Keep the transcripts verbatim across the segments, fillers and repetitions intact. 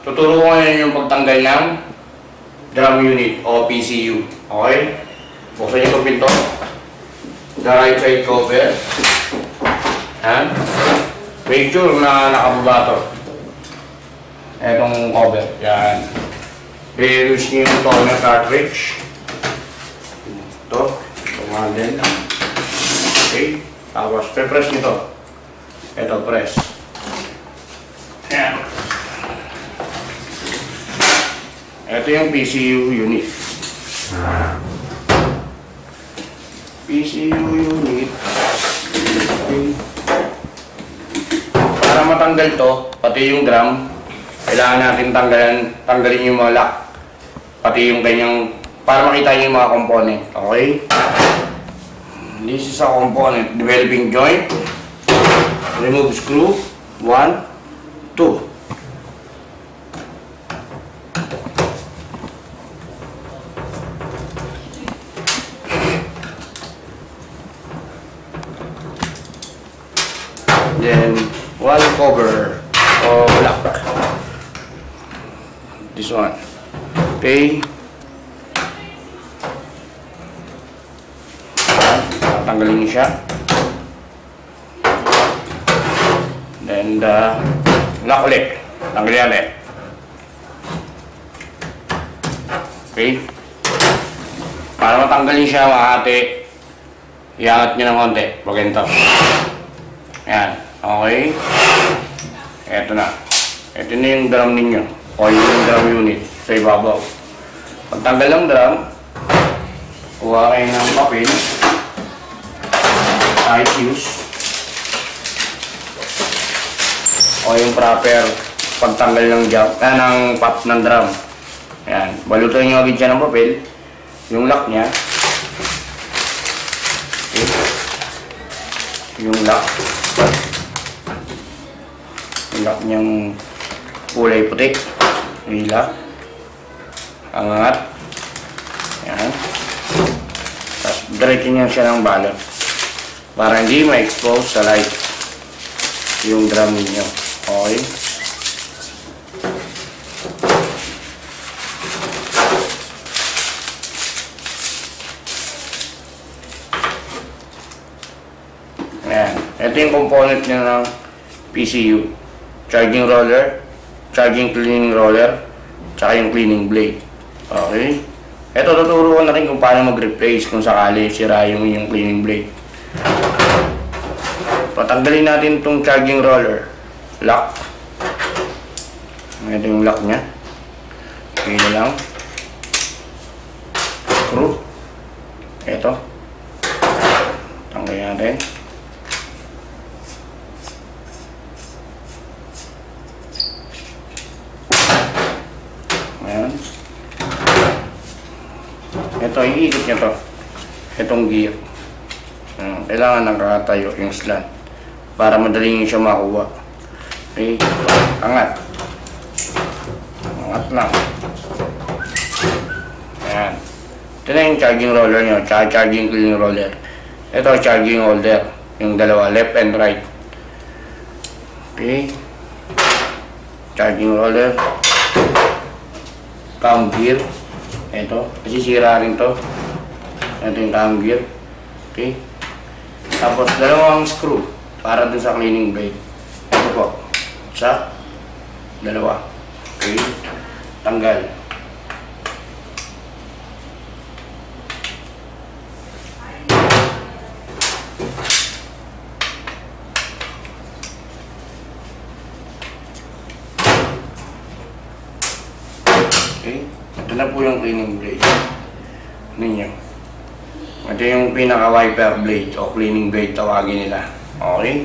Tuturo ko ngayon yung pagtanggal ng drum unit o P C U. Okay? Buksan nyo itong pinto. The right side cover. Yan. Make sure na nakababa ito. Etong cover. Yan. I-use nyo yung toner cartridge. Ito. Tumahan din. Okay. Tapos, pre-press nyo ito. Ito, press. Yan. Ito yung P C U unit. P C U unit. Okay. Para matanggal to, pati yung drum, kailangan natin tanggalan, tanggalin yung mga lock. Pati yung kanyang, para makita nyo yung mga component. Okay? This is a component. Developing joint. Remove screw. One, two. Then, wall cover or lock. This one. Okay. Tanggalin niyo siya. Then, the lock ulit. Tanggalin ulit. Okay. Para matanggalin siya, makati, iangat nyo ng konti. Pag ganito. Ayan. Okay. Eto na. Ito na yung drum ninyo. O yung drum unit sa ibabaw. Pagtanggal ng drum, kuha kayo ng papel. Kahit use. O yung proper pagtanggal ng jack, ah, ng pop ng drum. Ayan. Balutin nyo agad siya ng papel. Yung lock niya. Okay. Yung lock. Yung lock niyang kulay puti. Hila. Angat. Ayan. Tapos diretso niya siya ng balot. Para hindi ma-expose sa light yung drum niyo. Okay. Ayan. Ito yung component niya ng P C U. Charging roller, charging cleaning roller, tsaka yung cleaning blade. Okay. Ito tuturo ko na rin kung paano mag-replace kung sakali sira yung yung cleaning blade. Patanggalin natin itong charging roller. Lock. Ito yung lock nya. Okay na lang. Screw. Ito. Tanggalin natin. Ayan. Ito, iikot niya to. Itong gear. Ayan. Kailangan nakatayo yung slant para madali nyo siya makuha. Okay. Angat. Angat lang. Ayan. Ito na yung charging roller nyo. Charging cleaning roller. Ito charging holder. Yung dalawa. Left and right. Okay. Charging roller. Cam gear. Ito. Kasi sira rin to. Ito yung cam gear. Okay. Tapos dalawang screw para dun sa cleaning blade. Ito po. Isa. Dalawa. Okay. Tanggal. Okay. Ito na po yung cleaning blade ninyo. Ito yung pinaka-wiper blade o cleaning blade tawagin nila. Okay.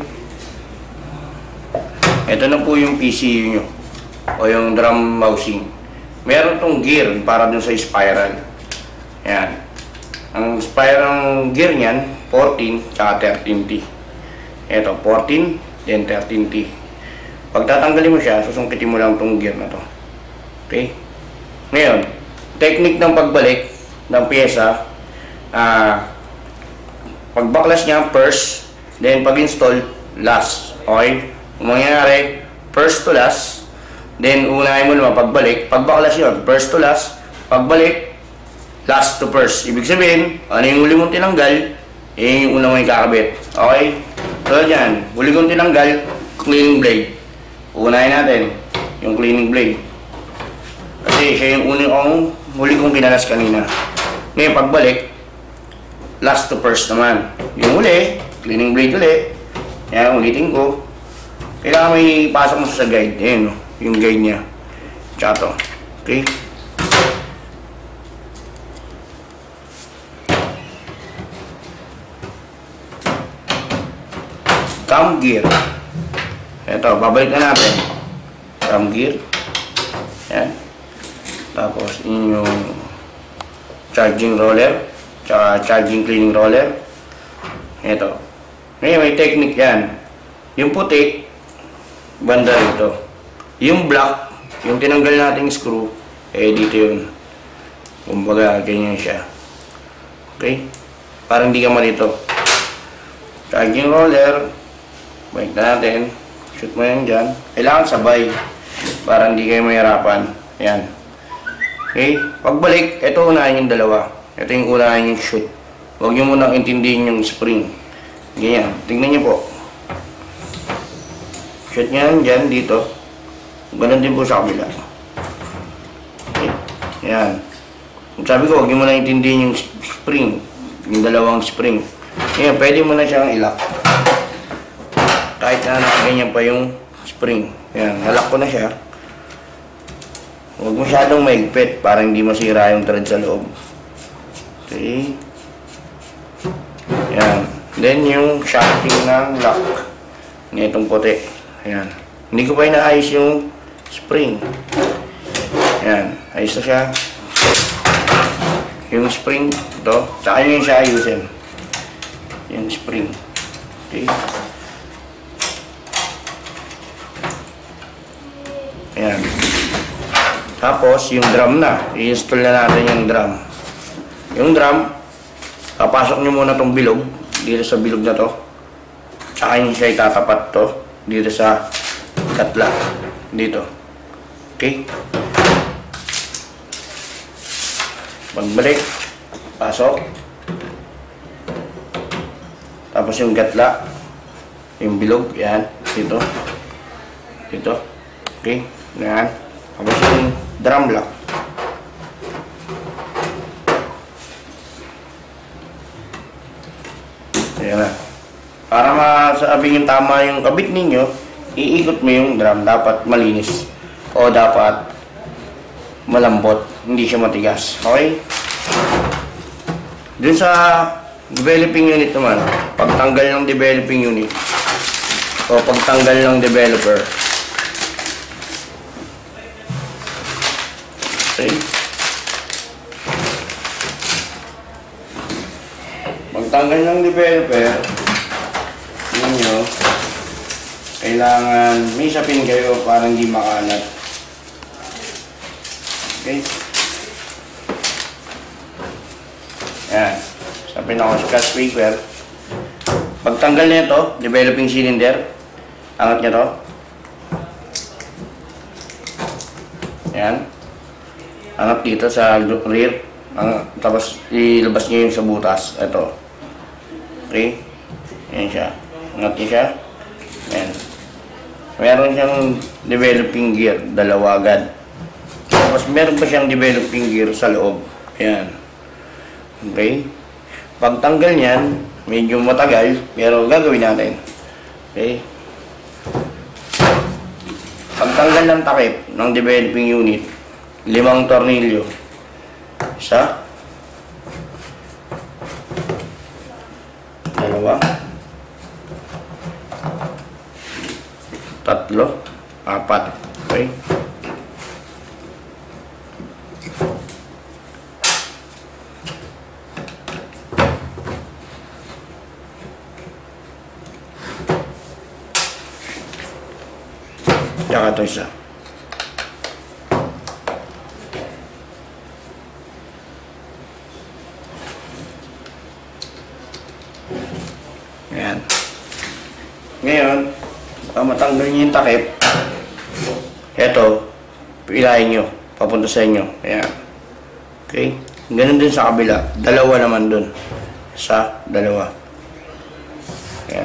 Ito na po yung P C U nyo o yung drum mousing. Meron tong gear para dun sa spiral. Ayan. Ang spiral gear nyan, fourteen tsaka thirteen T. Ito, fourteen, then thirteen T. Pag tatanggalin mo siya, susungkitin mo lang tong gear na to. Okay. Ngayon, technique ng pagbalik ng pyesa, ah, pagbaklas niya first, then pag-install last. Okay? Kung mangyayari first to last, Then, unahin mo naman pagbalik. Pagbaklas yun, first to last. Pagbalik, last to first. Ibig sabihin, ano yung huli mong tinanggal, eh, yung unang may kakabit. Okay? So, yan. Huli kong tinanggal, cleaning blade. Unahin natin, yung cleaning blade. Kasi siya yung unang kong, huli kong pinalas kanina. Ngayon, pagbalik, last to first naman. Yung huli, cleaning blade ulit. Yan, ulitin ko. Kailangan may pasok mo sa guide. Ayan, no? Yung guide niya. Tsaka to. Okay? Cam gear. Ito, babalik na natin. Cam gear. Yan. Tapos, yung charging roller. Tsaka charging cleaning roller. Ito. Ngayon, may technique yan. Yung puti, banda rito. Yung black, yung tinanggal nating screw, eh dito yun. Kumbaga, ganyan siya. Okay? Parang hindi ka malito. Charging roller, balik na natin. Shoot mo yan dyan. Kailangan sabay. Para hindi kayo mahirapan. Ayan. Okay? Pagbalik, ito unahin yung dalawa. Ito yung unahin yung shoot. Huwag nyo munang intindihin yung spring. Ganyan. Tingnan nyo po. Shoot nyo yan dyan, dito. Ganon din po sa kabila. Okay. Ayan. Sabi ko, huwag nyo muna intindihin yung spring. Yung dalawang spring. Ayan, pwede mo na siyang ilock. Kahit na nakaganyan pa yung spring. Ayan, nalock ko na siya. Huwag masyadong maigpit para hindi masira yung thread sa loob. Okay. Ayan. Then yung shafting ng lock. Nitong puti. Ayan. Hindi ko pa inaayos yung spring. Ayan. Ayos na siya. Yung spring, ito. Tsaka yun siya ayusin. Yung spring. Okay. Ayan. Tapos, yung drum na. I-install na natin yung drum. Yung drum, papasok nyo muna tong bilog. Dito sa bilog na to. Tsaka yun siya itatapat to. Dito sa katla. Dito. Okay. Pagbalik, pasok. Tapos yung gatla, yung bilog, yan, dito. Dito. Okay. Yan. Tapos yung drum lock. Ayan na. Para masabing yung tama yung kabit ninyo, iikot mo yung drum. Dapat malinis. O dapat malambot. Hindi siya matigas. Okay? Dun sa developing unit naman, pagtanggal ng developing unit o pagtanggal ng developer. Okay? Pagtanggal ng developer, ninyo, kailangan may sapin kayo para hindi makalat. Okay? Yan. Sapin ako sa scotch paper. Pagtanggal niya ito, developing cylinder, angat niya to. Yan. Angat dito sa rear. Angat, tapos ilabas niyo yung sa butas. Ito. Okay? Yan siya. Angat niya siya. Yan. Meron siyang developing gear. Dalawa agad. Tapos meron pa siyang developing gear sa loob. Ayan. Okay? Pagtanggal niyan, medyo matagal, pero gagawin natin. Okay? Pagtanggal ng takip ng developing unit, limang tornilyo. Isa. Dalawa. Tatlo. Apat. Okay? Tsaka ito isa. Ayan. Ngayon, para matanggal niyo yung takip, ito, ilahin nyo. Papunta sa inyo. Ayan. Okay? Ganun din sa kabila. Dalawa naman dun. Sa dalawa. Ayan.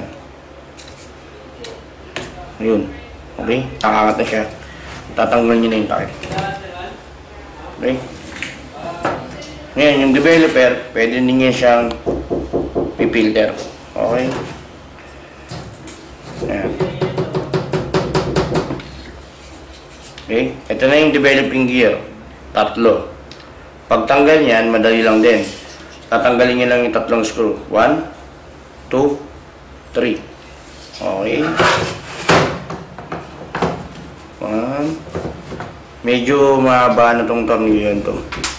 Ayun. Okay? Nakakat na siya. Tatanggal nyo na yung takip. Okay? Ngayon, yung developer, pwede ninyo siyang pipilter. Okay? Ayan. Okay? Ito na yung developing gear. Tatlo. Pagtanggal niyan, madali lang din. Tatanggalin nyo lang yung tatlong screw. One, two, three. Okay? One. Medyo mahaba na itong tornilyo yun to.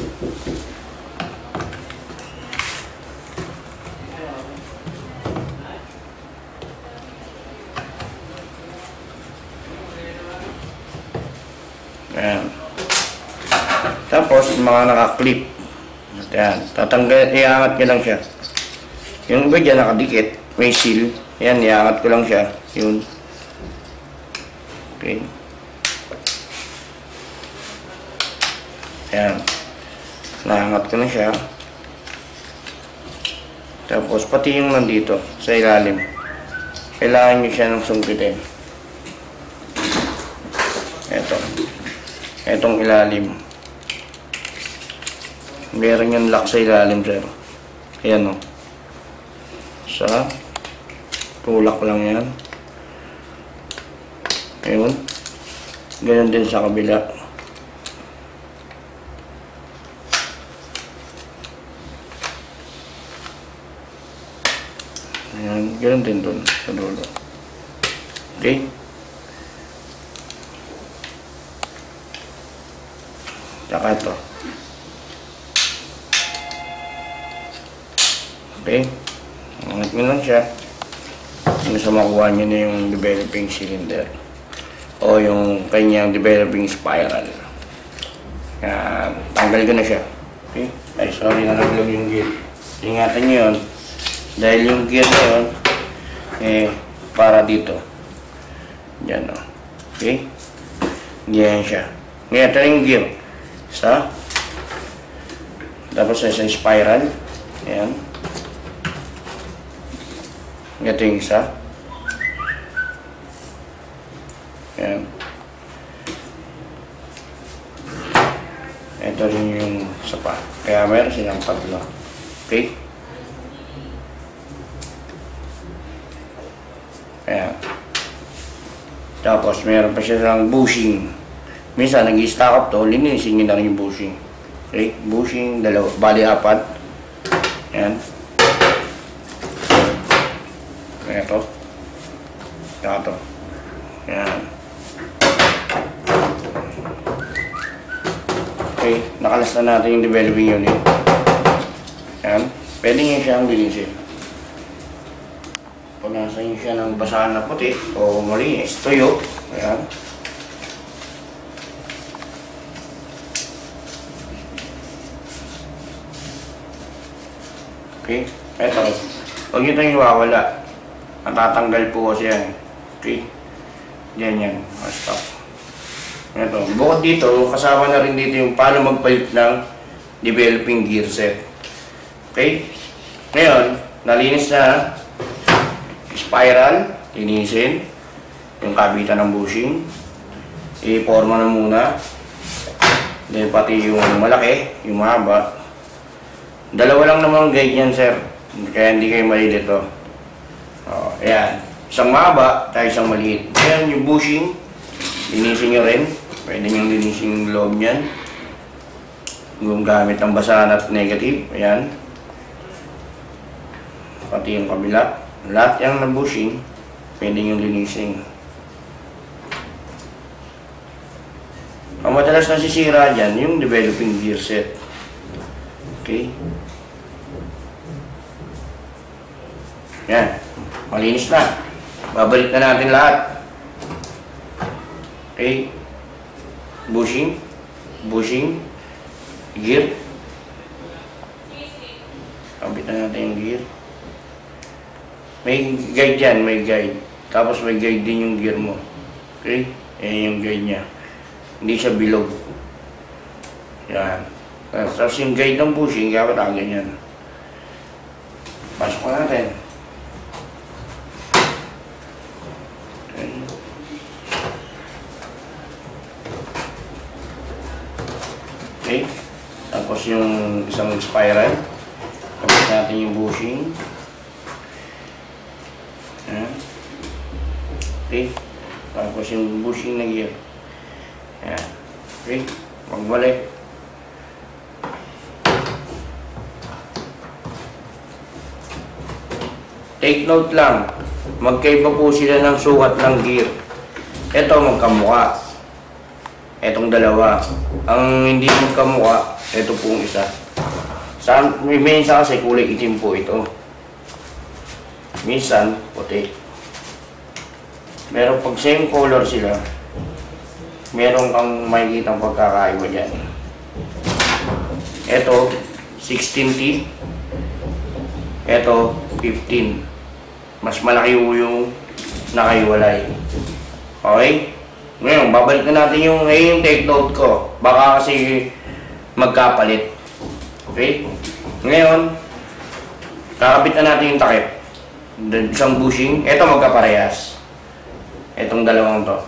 Ayan. Tapos, mga naka-clip. Ayan. Tatanggal, iangat nyo lang siya. Yung iba dyan nakadikit, may seal. Ayan, iangat ko lang siya. Yun. Okay. Ayan. Naangat ko na siya. Tapos, pati yung nandito, sa ilalim. Kailangan nyo siya ng sungkitin. Eto. Etong ilalim. Meron yung lock sa ilalim, sir. Ayan, o. Sa tulak lang yan. Ayun. Ganyan din sa kabila. Ayan. Ganyan din dun sa dulo. Okay? Tsaka ito. Okay? Angat nyo lang siya. Hanggang sa makuha nyo na yung developing cylinder. O yung kanyang developing spiral. Yan. Tanggal ko na siya. Okay? Ay, sorry na naglag yung gear. Ingatan nyo yun. Dahil yung gear na yun, eh, para dito. Yan, o. Okay? Ganyan siya. Ngayon, ito yung gear. Sa tapos sa spiral. Ayan. Ito yung isa. Ayan. Ito rin yung isa pa. Kaya meron silang tatlo. Okay? Ayan. Tapos meron pa silang bushing. Minsan, nag-i-stack up to, linisin nyo na rin yung bushing. Okay? Bushing, dalawa, bali apat. Ayan. Ayan to. Ayan to. Ayan. Okay, nakalas na natin yung developing unit. Ayan. Pwede nyo siyang linisin. Pag nasa nyo siya ng basahan na puti, o malinis, tuyo. Ayan. Okay? Eto. Huwag nyo itong iwawala. Natatanggal po kasi yan. Okay? Diyan yan. Stop. Eto. Bukod dito, kasama na rin dito yung paano magpalit ng developing gear set. Okay? Ngayon, nalinis na spiral. Linisin. Yung kabitan ng bushing. I-forma na muna. Then pati yung malaki, yung mahaba. Dalawa lang naman guide yan, sir. Kaya hindi kayo malilito. O, ayan. Isang mahaba, tayo isang maliit. Ayan, yung bushing. Linisin nyo rin. Pwede nyo linisin yung loob nyan. Yung gamit ng basahan at negative. Ayan. Pati yung kabila. Lahat yan ng bushing, pwede nyo linisin. Ang madalas nasisira dyan, yung developing gear set. Okay? Yan. Malinis na. Babalik na natin lahat. Okay? Bushing. Bushing. Gear. Kabit na natin yung gear. May guide yan. May guide. Tapos may guide din yung gear mo. Okay? Yan yung guide niya. Hindi siya bilog. Yan. Tapos yung guide ng bushing, kaya ba ganyan. Pasok natin. Okay. Okay. Tapos yung isang spiral. Tapos natin yung bushing. Yan. Okay. Tapos yung bushing na gear. Yan. Okay. Magbalik. Take note lang, magkaiba po sila ng sukat ng gear. Ito magkamukha. Etong dalawa. Ang hindi magkamukha, ito pong isa. Sa, may minsan kasi kulay itim po ito. Minsan, puti. Pero pag same color sila, meron kang makikita ang pagkakaiba dyan. Ito, sixteen T. Ito, fifteen. Mas malaki yung nakaiwalay. Okay? Ngayon, babalik na natin yung, eh, yung take note ko. Baka kasi magkapalit. Okay? Ngayon, kakabit na natin yung takip. Isang bushing. Ito magkaparehas. Itong dalawang to.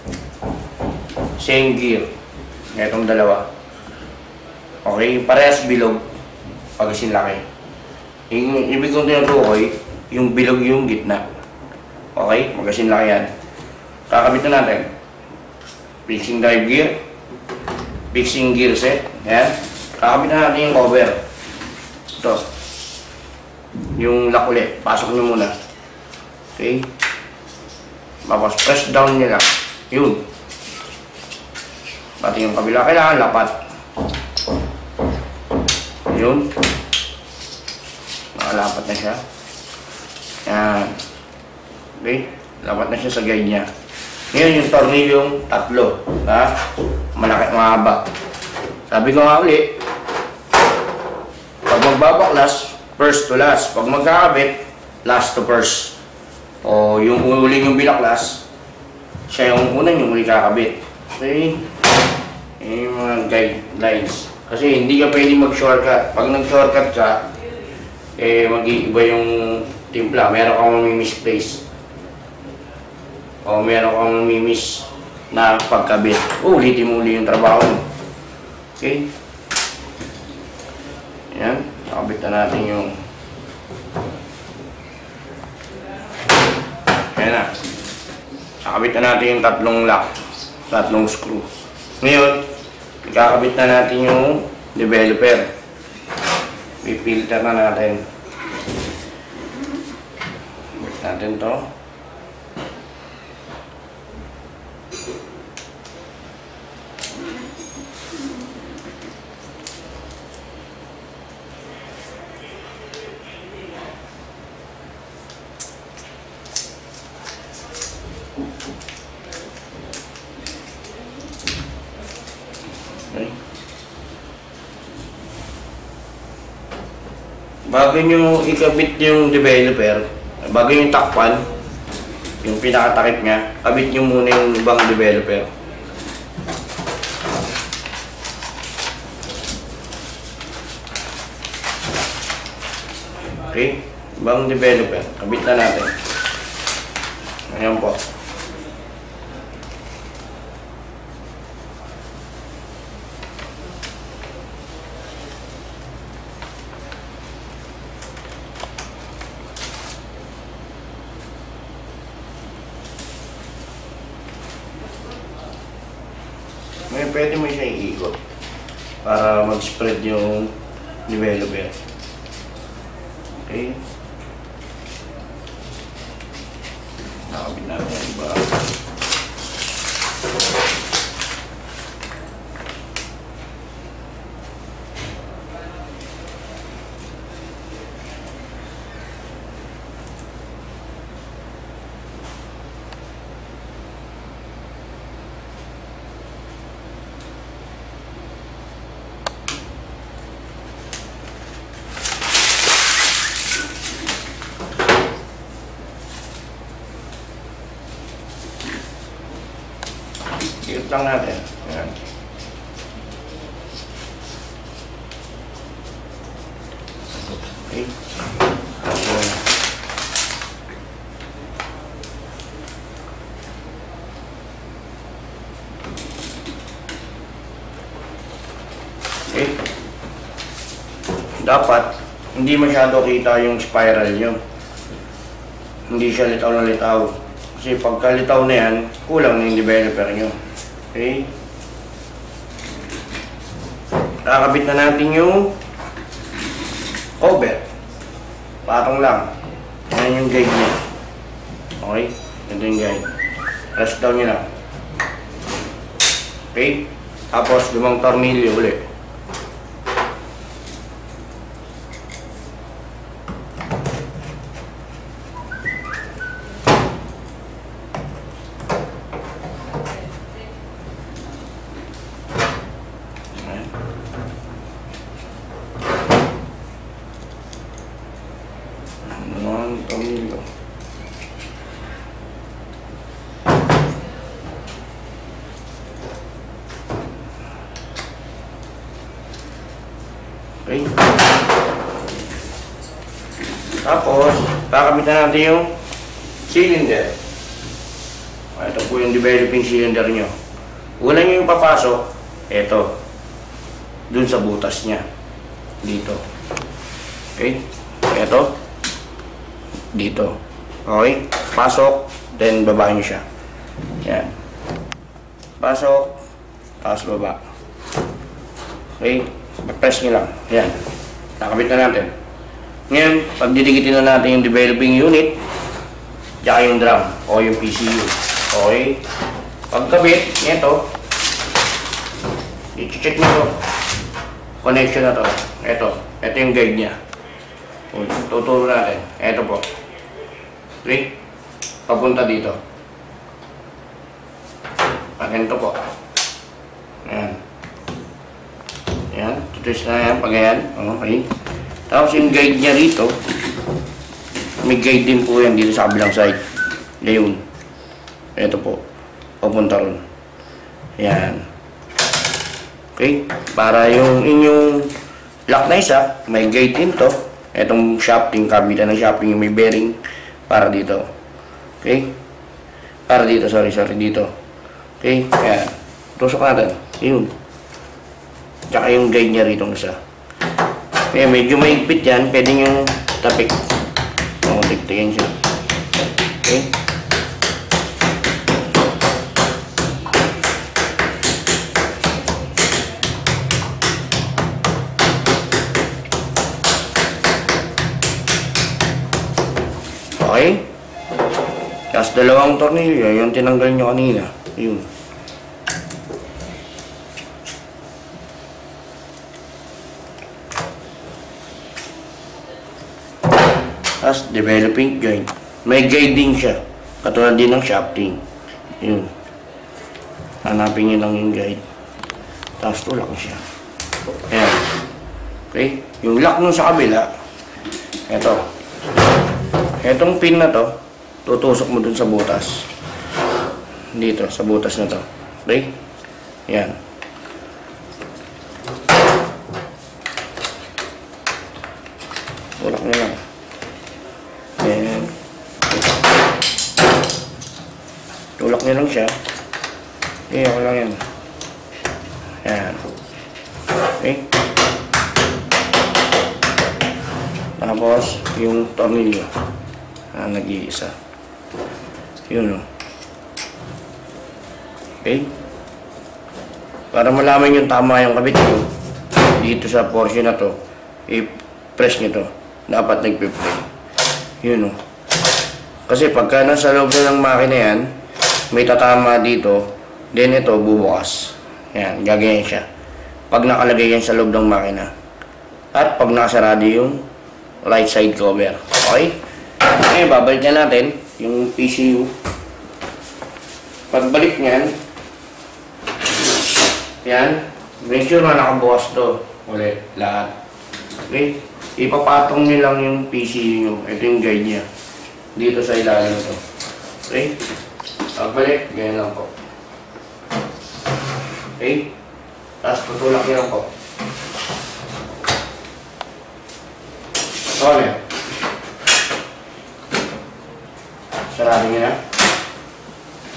Same gear. Itong dalawa. Okay? Parehas bilog. Pag sinlaki. Yung ibig kong tinutukoy, yung bilog yung gitna. Okay? Magasin lang yan. Kakabit na natin. Fixing drive gear. Fixing gear set. Yan. Kakabit na natin yung cover. Ito. Yung lock ulit. Pasok nyo muna. Okay? Tapos press down nyo lang. Yun. Pati yung kabila. Kailangan lapat. Yun. Nakalapat na siya. Yan. Okay? Lapat na siya sa guide niya. Ngayon yung tornilyong tatlo. Ha? Malaki, mahaba. Sabi ko nga ulit, pag magbabaklas, first to last. Pag magkakabit, last to first. O yung uling yung binaklas, siya yung unang yung uli kakabit. Okay? Yung mga guidelines. Kasi hindi ka pwede mag-shortcut. Pag nag-shortcut ka, eh mag-iiba yung timpla. Meron kang mamimisplace. O meron kang mamimiss na pagkabit. O, ulitin mo uli yung trabaho mo. Okay? Ayan. Nakabit na natin yung... Ayan na. Nakabit na natin yung tatlong lock. Tatlong screw. Ngayon, ikakabit na natin yung developer. I-filter na natin. Bit natin to. Okay. Bago nyo ikabit yung developer, bago yung takpan, yung pinakatakip niya, kabit nyo muna yung ibang developer. Okay? Ibang developer, kabit na natin. Ayan po. Ngayon, pwede mo siya iikot para mag-spread yung developer. Okay? Nakabit natin yung iba. Ikot lang natin. Ayan. Okay. Okay. Dapat hindi masyado kita yung spiral nyo. Hindi siya litaw na litaw. Kasi pagka litaw na yan, kulang na yung developer nyo. Okay. Kakabit na natin yung cover. Patong lang. Yan yung guide niya. Okay. Ito yung guide. Press down nyo na. Okay. Tapos lumang tornilyo ulit. Tornilyo. Okay. Tapos, kakamitan natin yung cylinder. Ito po yung developing cylinder nyo. Una nyo yung papasok, ito. Dun sa butas nya. Dito. Okay. Ito. Dito. Okay? Pasok, then baba nyo siya. Yan. Pasok, tapos baba. Okay? Press nyo lang. Yan. Nakabit na natin. Ngayon, pagdidikitin na natin yung developing unit, tsaka yung drum, o yung P C U. Okay? Pagkabit, ito, i-check nyo ito. Connection na to. Ito. Ito yung guide nya. Tuturo natin. Ito po. Okay? Papunta dito. Ganito po. Ayan. Ayan. Tutwist na yan. Pag ayan. Okay. Tapos yung guide niya rito, may guide din po yan dito sa kabilang side. Ngayon. Ito po. Papunta ron. Ayan. Okay? Para yung inyong lock na isa, may guide din to. Itong shafting, kabitan ng shafting yung may bearing para dito. Okay? Para dito, sorry, sorry, dito. Okay? Ayan. Tusok natin. Yun. Tsaka yung guide niya rito isa. Kaya medyo maigpit yan. Pwede yung tapik. O, tiktikin siya. Okay? Okay? Tapos dalawang tornilyo, yung tinanggal nyo kanina. Yun. Tapos developing joint. May guide din siya. Katulad din ng shafting. Yun. Hanapin nyo lang yung guide. Tapos tulak siya. Ayan. Okay? Yung lock nun sa kabila, eto. Etong pin na to, tutusok mo dun sa butas. Dito, sa butas na to. Okay? Yan. Tulak nyo lang. Ayan. Tulak nyo lang siya. Okay, ako lang yan. Ayan. Okay? Tapos, yung tornilyo. Ah, nag-iisa. Yun, o. Okay? Para malaman yung tama yung kabit nyo, dito sa portion na to, i-press nyo to. Dapat nag-play. Yun, o. Kasi pagka nasa loob na ng makina yan, may tatama dito, then ito, bubukas. Yan, gagayan siya. Pag nakalagay yan sa loob ng makina. At pag nakasarado yung right side cover. Okay? Okay, babalik na natin yung P C U. Pagbalik niyan, yan, make sure na nakabukas to. Ulit, lahat. Okay? Ipapatong nyo lang yung P C U nyo. Ito yung guide niya. Dito sa ilalim to. Okay? Pagbalik, ganyan lang po. Okay? Tapos tutulak nyo lang po. Solid. Sarado nyo na.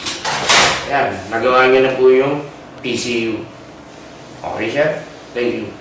Yan. Nagawa nyo na po yung P C U. Okay, sir? Thank you.